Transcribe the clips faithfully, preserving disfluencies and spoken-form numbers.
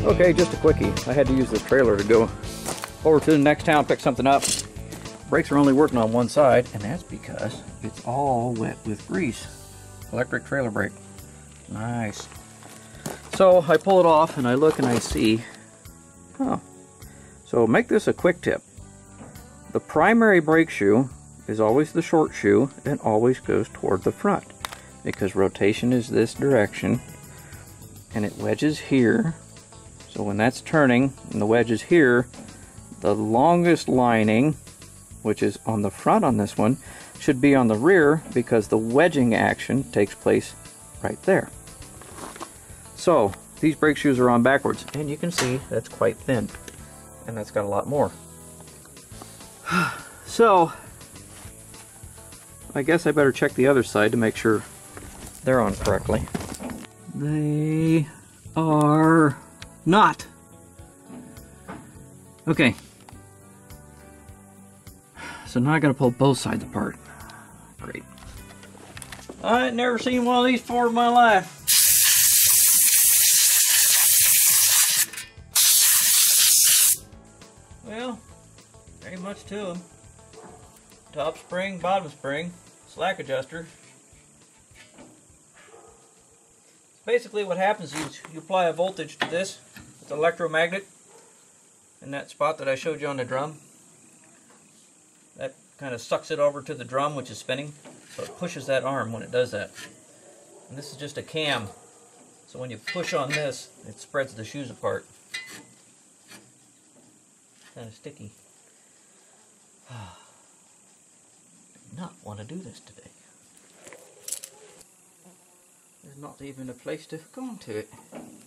Okay, just a quickie. I had to use this trailer to go over to the next town, pick something up. Brakes are only working on one side, and that's because it's all wet with grease. Electric trailer brake. Nice. So I pull it off and I look and I see, oh, so make this a quick tip. The primary brake shoe is always the short shoe and always goes toward the front because rotation is this direction and it wedges here. So when that's turning and the wedge is here, the longest lining, which is on the front on this one, should be on the rear because the wedging action takes place right there. So these brake shoes are on backwards, and you can see that's quite thin, and that's got a lot more. So I guess I better check the other side to make sure they're on correctly. They are not. Okay. So now I gotta pull both sides apart. Great. I ain't never seen one of these before in my life. Well, ain't much to them. Top spring, bottom spring, slack adjuster. Basically what happens is you apply a voltage to this. It's an electromagnet in that spot that I showed you on the drum. That kind of sucks it over to the drum, which is spinning, so it pushes that arm when it does that. And this is just a cam, so when you push on this, it spreads the shoes apart. Kind of sticky. I do not want to do this today. There's not even a place to go into it.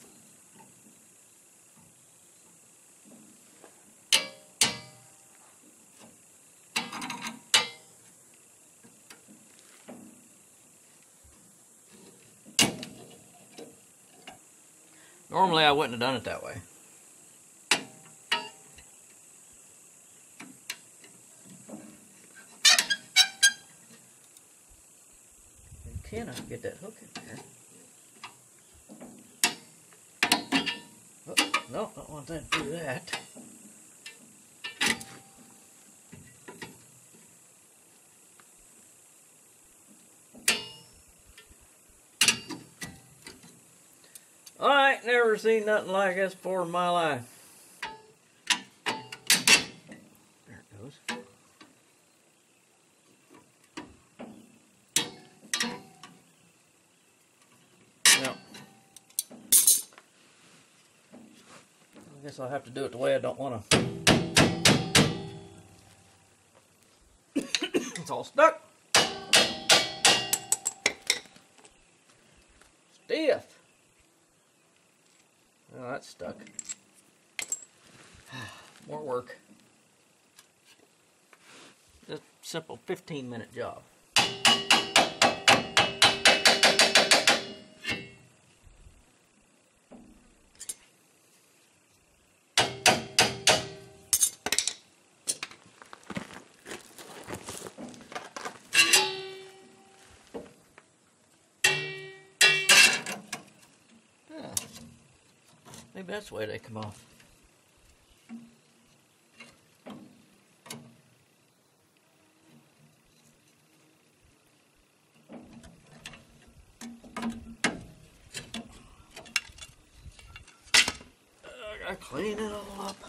Normally I wouldn't have done it that way. You cannot get that hook in there. Oh, no, don't want that to do that. I ain't never seen nothing like this before in my life. There it goes. Now, I guess I'll have to do it the way I don't want to. It's all stuck. Stiff. Oh, that's stuck. More work. Just simple fifteen minute job. Maybe that's the way they come off. I gotta clean it all up.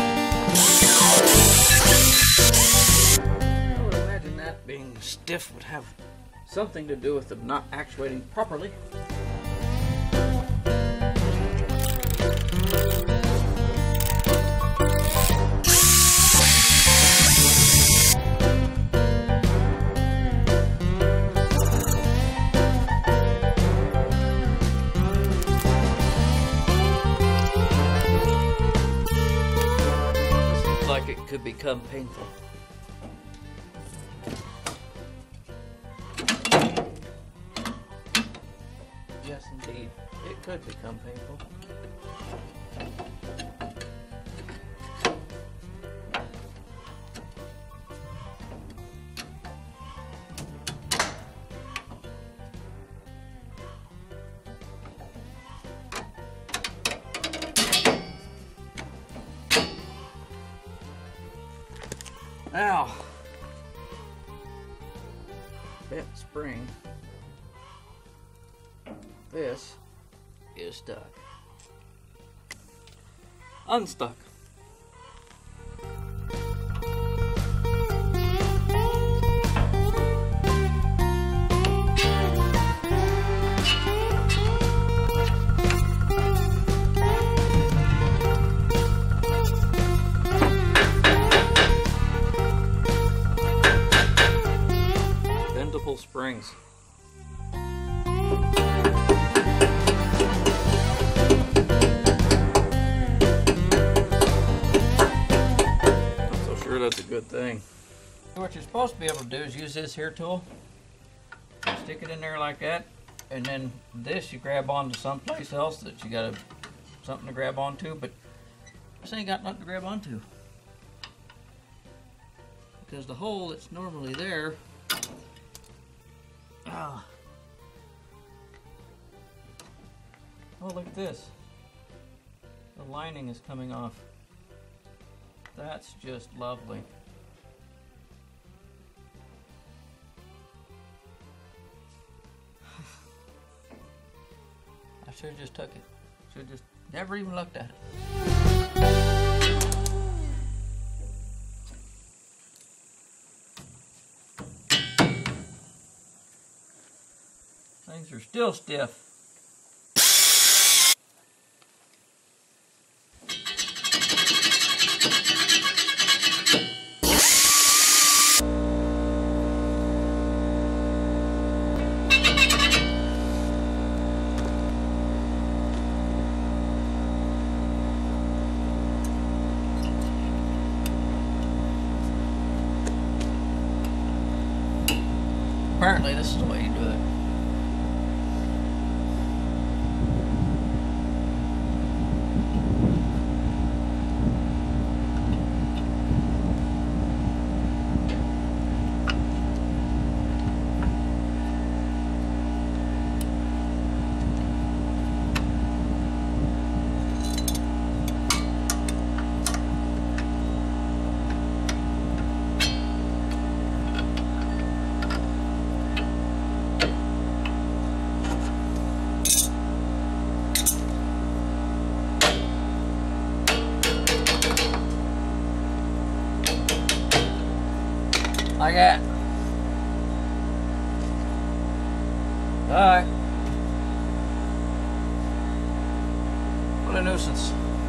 I would imagine that being stiff would have something to do with them not actuating properly. Like it could become painful. Yes, indeed, it could become painful. Now, that spring, this is stuck. Unstuck. Bendable springs. That's a good thing. What you're supposed to be able to do is use this here tool, stick it in there like that, and then this you grab onto someplace else that you got a, something to grab onto, but this ain't got nothing to grab onto because the hole that's normally there, ah, oh look at this, the lining is coming off. That's just lovely. I should have just took it. Should have just never even looked at it. Things are still stiff. Apparently this is the way you do it. Like that. Alright. What a nuisance.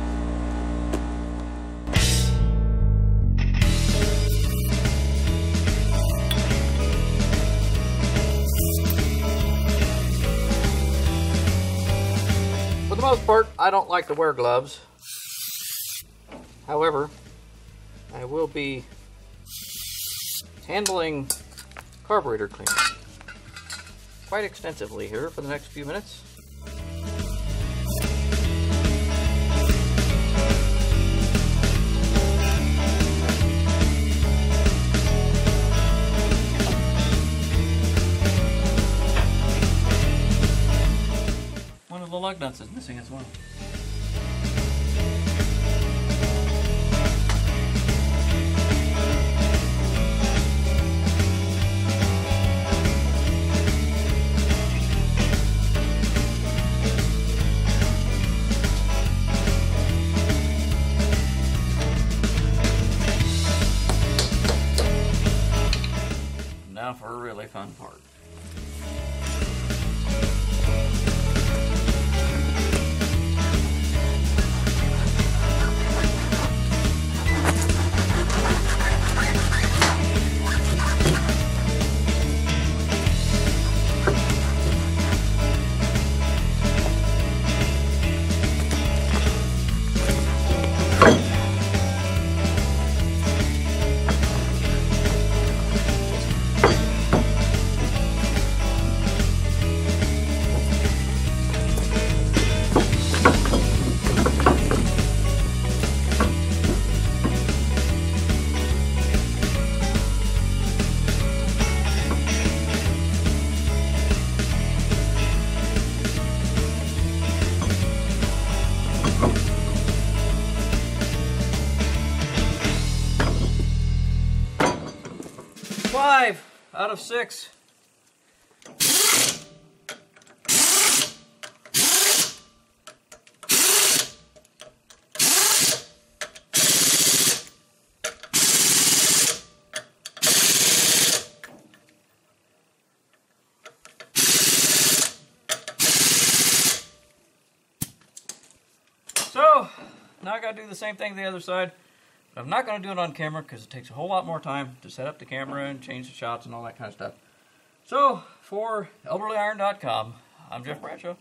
For the most part, I don't like to wear gloves. However, I will be handling carburetor cleaning quite extensively here for the next few minutes. One of the lug nuts is missing as well. Now for a really fun part. five out of six. So, now I gotta do the same thing to the other side. But I'm not gonna do it on camera because it takes a whole lot more time to set up the camera and change the shots and all that kind of stuff. So, for elderly iron dot com, I'm Jeff Bradshaw.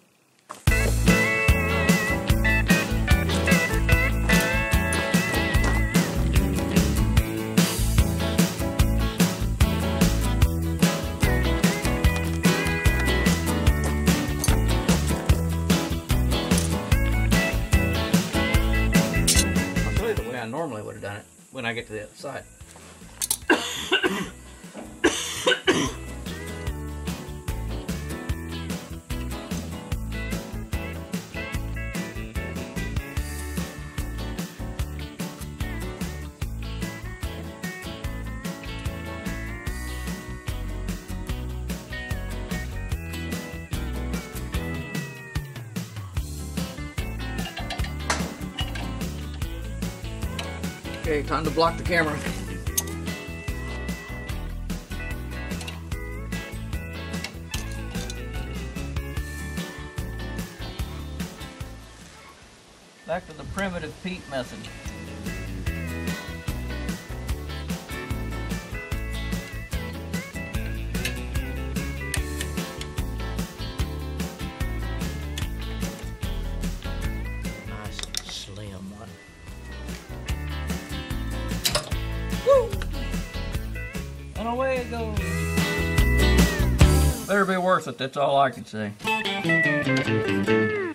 I normally would have done it when I get to the other side. Okay, time to block the camera. Back to the primitive peat method. Nice slim one. Woo! And away it goes. Better be worth it, that's all I can say.